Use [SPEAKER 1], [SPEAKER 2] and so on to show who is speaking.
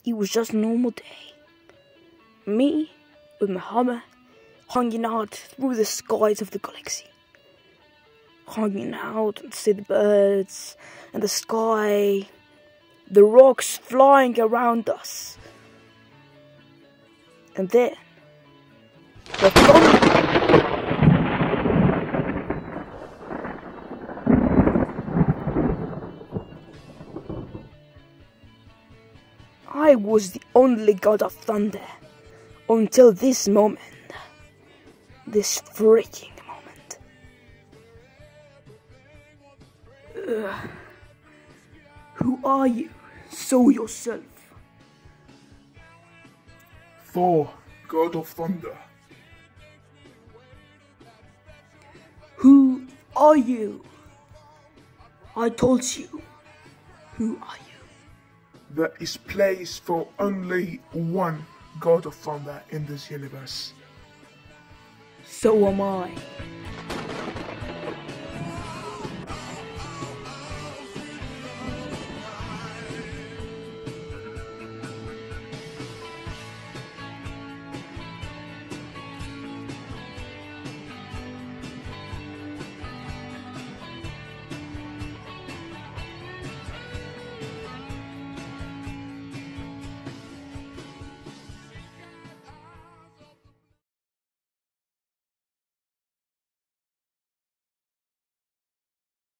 [SPEAKER 1] it was just a normal day. Me, with my hammer, hanging out through the skies of the galaxy. Hanging out and see the birds and the sky, the rocks flying around us. And then, the thunder. I was the only god of thunder until this moment. This freaking moment. Who are you? Show yourself.
[SPEAKER 2] Thor, god of thunder.
[SPEAKER 1] Who are you? I told you. Who are you?
[SPEAKER 2] There is place for only one god of thunder in this universe.
[SPEAKER 1] So am I.